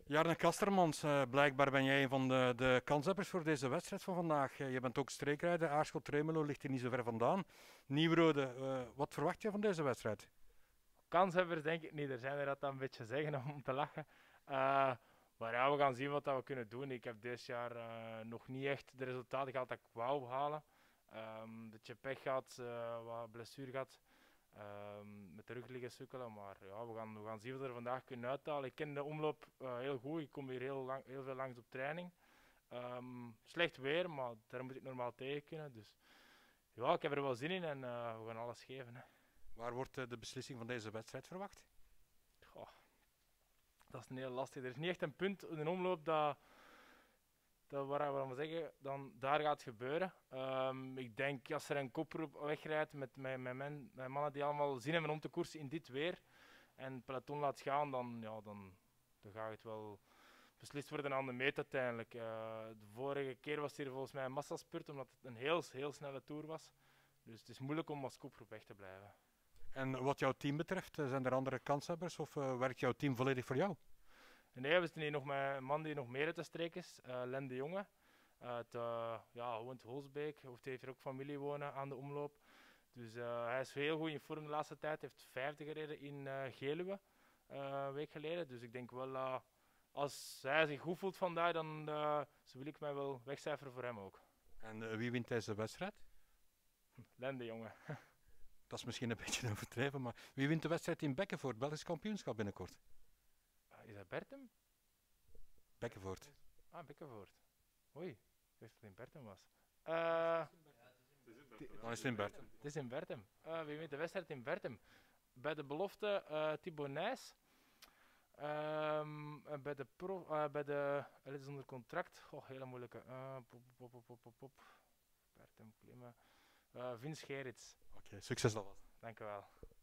Jarne Kastermans, blijkbaar ben jij een van de kanshebbers voor deze wedstrijd van vandaag. Je bent ook streekrijder, Aarschot-Tremelo ligt hier niet zo ver vandaan. Nieuwrode, wat verwacht je van deze wedstrijd? Kanshebbers denk ik niet. Er zijn er dat dan een beetje zeggen om te lachen. Eh, maar ja, we gaan zien wat dat we kunnen doen. Ik heb dit jaar nog niet echt de resultaten gehad dat ik wou halen. Dat je pech gehad, wat blessure gehad. Met de rug liggen sukkelen. Maar ja, we gaan zien wat we er vandaag kunnen uithalen. Ik ken de omloop heel goed. Ik kom hier heel veel langs op training. Slecht weer, maar daar moet ik normaal tegen kunnen. Dus ja, ik heb er wel zin in en we gaan alles geven. Hè. Waar wordt de beslissing van deze wedstrijd verwacht? Goh, dat is een heel lastig. Er is niet echt een punt in een omloop dat waar we zeggen, dan daar gaat gebeuren. Ik denk als er een kopgroep wegrijdt met mannen die allemaal zin hebben om te koersen in dit weer en het peloton laat gaan, dan gaat het wel beslist worden aan de meet uiteindelijk. De vorige keer was hier volgens mij een massaspurt omdat het een heel snelle tour was. Dus het is moeilijk om als kopgroep weg te blijven. En wat jouw team betreft, zijn er andere kanshebbers of werkt jouw team volledig voor jou? Nee, we zitten hier nog met een man die nog meer uit de streek is, Len de Jonge. Uit woont Holsbeek, of heeft hier ook familie wonen aan de omloop. Dus hij is heel goed in vorm de laatste tijd. Hij heeft 50 gereden in Geluwe een week geleden. Dus ik denk wel, als hij zich goed voelt vandaag, dan wil ik mij wel wegcijferen voor hem ook. En wie wint deze wedstrijd? Len de Jonge. Dat is misschien een beetje overdreven, maar wie wint de wedstrijd in Bekkenvoort, Belgisch kampioenschap binnenkort? Is dat Bertem? Bekkenvoort. Ah, Bekkenvoort. Oei, ik wist dat het in Bertem was. Eh, Dan is het in Bert. Het is in Bertem. Wie wint de wedstrijd in Bertem? Bij de belofte Thibaut Nijs. Bij de bij de. Hij is onder contract. Oh, hele moeilijke. Bertem klimmen. Vince Gerits. Oké, succes alvast. Dank u wel.